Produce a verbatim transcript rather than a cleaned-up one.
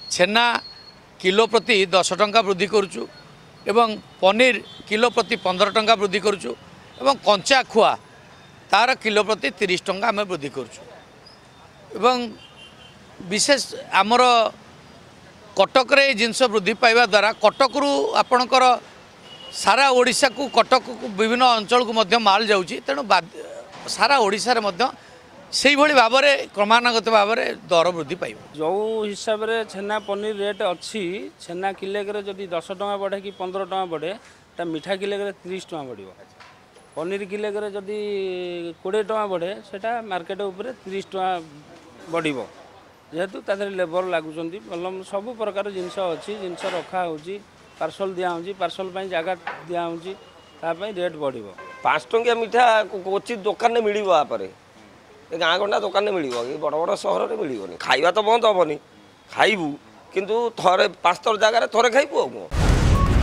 छेना kilo प्रति दस टंका वृद्धि करुचु एवं पनीर किलो प्रति पंद्रह टंका वृद्धि करुचु एवं कंचा खुआ तार किलो प्रति तीस टंका आम वृद्धि करुचु एवं विशेष आमर कटक रे जिनस वृद्धि पाइबा द्वारा कटक रु आपणकर सारा ओडिशा को कटक को विभिन्न अंचल को मध्य माल जाउची तेणु सारा ओडिशा रे मध्य से भाई भाव में क्रमानुगत भाव में दर वृद्धि पाइब जो हिसाब से छेना पनीर रेट अच्छी छेना किलेक जदि दस टଙ୍କା बढ़े कि पंद्रह टଙ୍କା बढ़े ता मिठा किलेक तीस टଙ୍କା बढ़िया पनीर किलेक जदि कोड़े टଙ୍କା बढ़े सेटा मार्केट उपरे तीस टଙ୍କା बढ़िबो जेहेतु तादर लेबर लागुचंती भल सब प्रकार जिनस अच्छी जिनस रखा होची पार्सल दिया होची पार्सल पई जगह दिया होची ता पई रेट बढ़िबो पाँच टंकिया मिठा क्वचित दुकान में मिल आपर गाँ गंडा दुकान में मिल बड़ बड़ सहर में मिलनी खाइबा तो बंद हेनी खाइबू किंतु थरे पाँच थर जगार थरे खाइबू आ